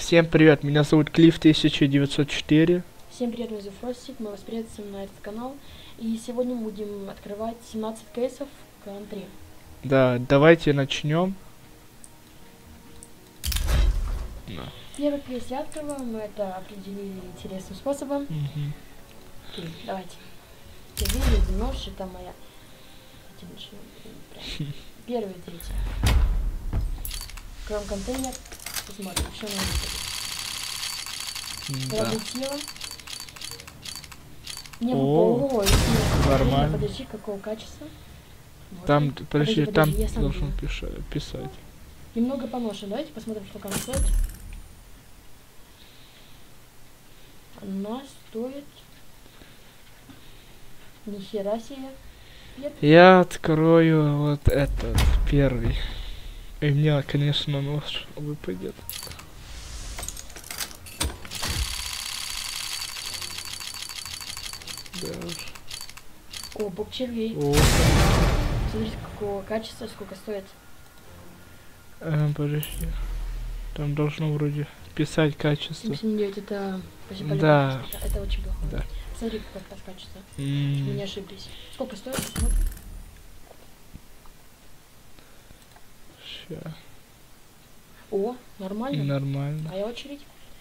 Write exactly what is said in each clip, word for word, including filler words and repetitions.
Всем привет, меня зовут Клифф тысяча девятьсот четыре. Всем привет, меня зовут Фростик, мы вас приветствуем на этот канал. И сегодня мы будем открывать семнадцать кейсов клан три. Да, давайте начнем. Первый кейс я открываю, мы это определили интересным способом. Угу. Окей, давайте. Тебе нож, это моя. Первый, третий. Откроем контейнер. Посмотрим, что нам будет. Да. Тело. Не О, ой, нормально. Подожди, какого качества? Вот. Там, подожди, подожди, там подожди, должен пиша- писать. Немного поношен. Давайте посмотрим, сколько она стоит. Она стоит... Нихера себе. Нет. Я открою вот этот первый. И мне, конечно, нож выпадет. Да уж. О, бог червей. О. Смотрите, какого качества, сколько стоит. Эм, подожди. Там должно вроде писать качество. семьдесят девять, это... почти Да. Это, это очень плохо. Да. Смотри, как это качество. Mm. Мы не ошиблись. Сколько стоит? Посмотрим. Ща. О, нормально. Нормально. Моя очередь.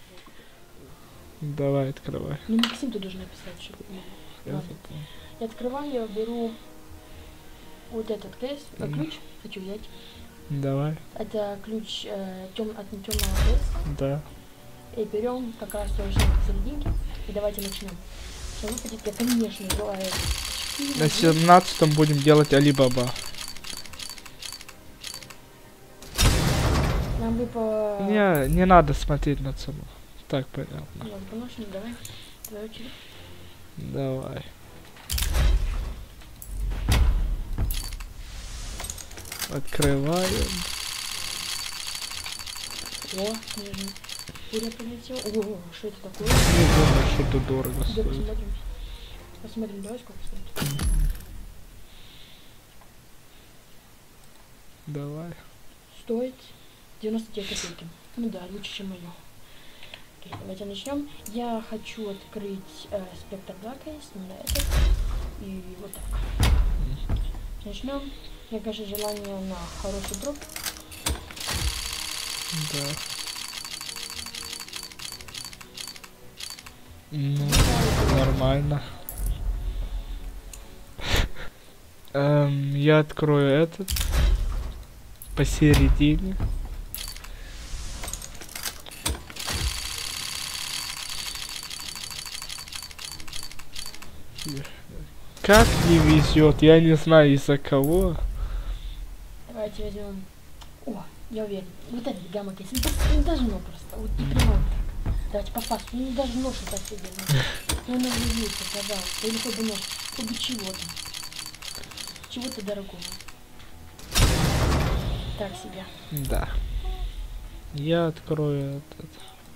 Давай, открывай. Ну, Максим, ты должен написать, чтобы... Я Ладно. запомнил. Я открываю, я беру вот этот кейс, а, Mm. ключ, хочу взять. Давай. Это ключ э, тем, от темного кейса. Да. И берем как раз тоже серединки. И давайте начнем. Что выпадет, я, конечно, желаю. На семнадцатом будем делать Алибаба. Нам выпало... Не, не надо смотреть на цену. Так, понятно. Ладно, поношенный, давай. Твоя очередь. Давай. Открываем. О, снежный. Фурия прилетел. О, что это такое? Не думаю, что это дорого Идем стоит. посмотрим. Посмотрим, давай сколько стоит. Давай. Стоит девяносто две копейки. Ну да, лучше, чем мое. Окей, давайте начнем. Я хочу открыть э, спектр два кейс, именно этот. И вот так. Начнем. Мне, конечно, желание на хороший дроп. Да. Ну, нормально. Эм, я открою этот посередине. Как не везет, я не знаю из-за кого. Давайте возьмем. О, я уверен. Вот этот гамма кейс. Не должно просто. Вот не прямо вот так. Давайте по фасту. Не должно что-то офигенно. Ну, он влюбился, пожалуйста. Или хоть бы нож. Хоть бы чего-то. Чего-то дорогого. Так себе. Да. Я открою этот.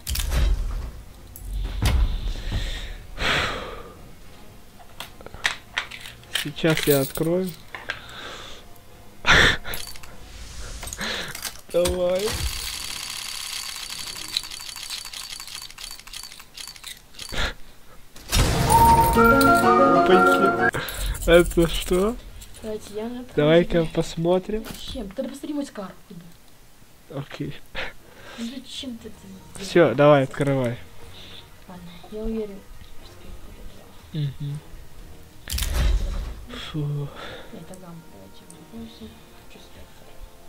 Сейчас я открою. Давай. Опаньки. Это что? Давайте я напомню. Давай-ка посмотрим. Зачем? Тогда посмотри мой скар. Окей. Ну зачем ты это сделал? Все, давай, открывай. Ладно, я уверен. Угу. Фу. Это гамма. Давайте вернемся. Спектр.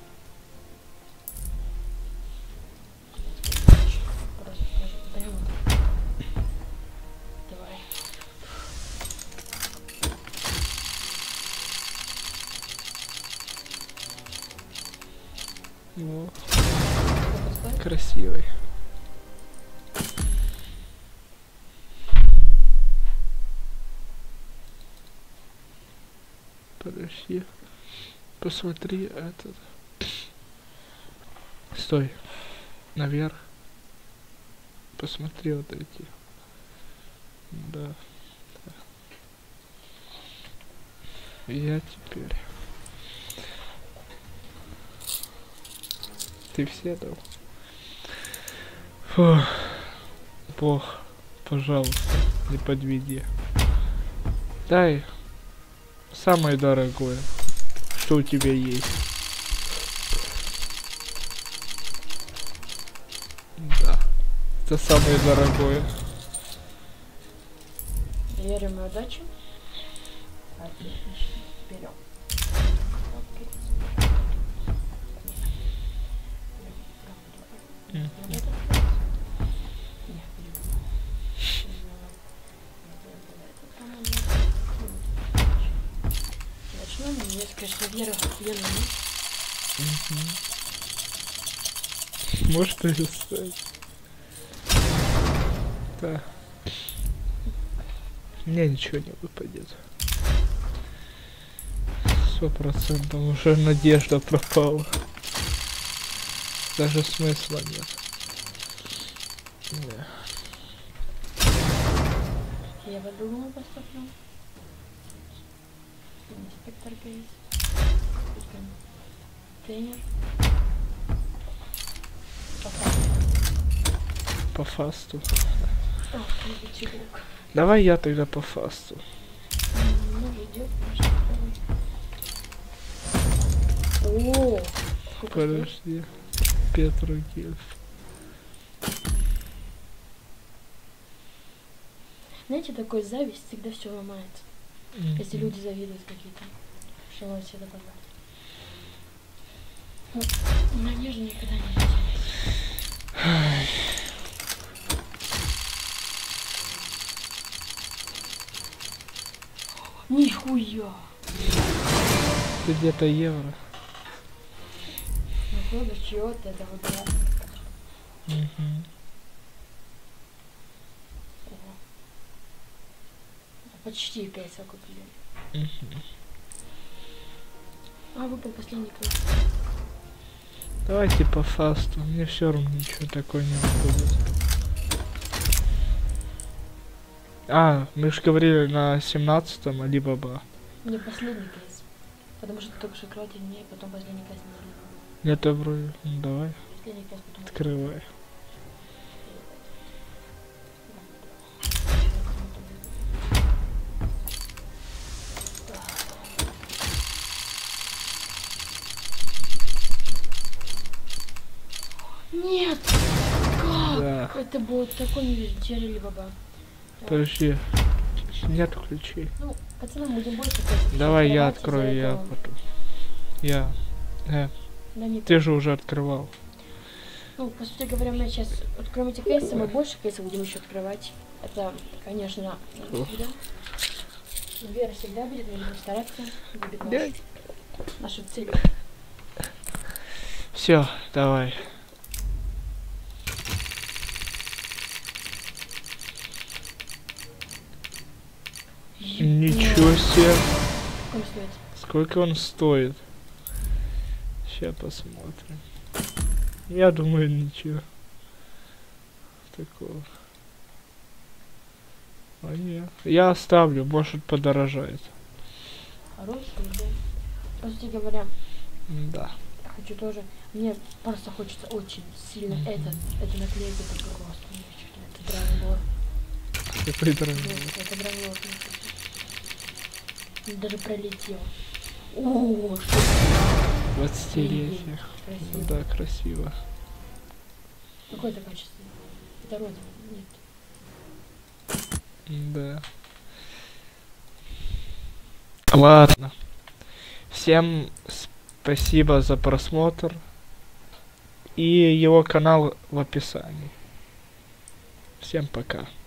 Просто скажи. Прямо так. Давай. О, Сколько стоит? красивый. Подожди. Посмотри этот. Стой. Наверх. Посмотри вот эти. Да. Я теперь. Ты все дал? Фу. Бог, пожалуйста, не подведи. Дай самое дорогое, что у тебя есть. Да, это самое дорогое. Верим в удачу. Отлично. Берем. Начнем. Мне, конечно, вера охуенная. Можешь перестать? Да. Мне ничего не выпадет. Сто процентов уже надежда пропала. Даже смысла нет. Не. Я подумала поставлю. Инспектор Кейс. Тренер. По фасту. Ох, чебук. Давай я тогда по фасту. Ну, идет, о, подожди. Петрогильф. Знаете, такой зависть всегда все ломает. Mm-hmm. Если люди завидуют какие-то, что он себе добавляет. Ну, надежда никогда не теряется. Нихуя! Ты где-то евро. Ну, правда, чего-то это выбирать. Угу. Почти кейса купили. Угу. А, выпал последний кейс. Давайте по фасту. Мне все равно ничего такое не выходит. А, мы же говорили на семнадцатом Алибаба. Не последний кейс. Потому что только что кровати мне, потом последний кейс не залил. Нет, вроде. Ну, давай. Последний кейс потом. Открывай. Нет! Как? Да. Это был такой не Алибаба. Подожди. Нет ключей. Ну, пацаны, будем больше кейсов. Давай я открывать, открою, из-за я этого- потом. Я. Э, Да не ты же уже открывал. Ну, по сути говоря, мы сейчас откроем эти кейсы, мы больше кейсов будем еще открывать. Это, конечно, Ох. всегда. Вера всегда будет, мы будем стараться добить Да. наш, нашу цель. Все, давай. Ничего себе. Сколько стоит? Сколько он стоит? Сейчас посмотрим. Я думаю, ничего такого. А нет. Я оставлю, может подорожает. Хороший, да. По сути говоря, Да. я хочу тоже. Мне просто хочется очень сильно Мгм. этот, это наклейку такой просто. Это драйвер. Какой дорогой. Это драйвер. Даже пролетел. О, что двадцатилетие. красиво. Да, красиво. Какое это качество? Это родина. Нет. Да. Ладно. Всем спасибо за просмотр. И его канал в описании. Всем пока.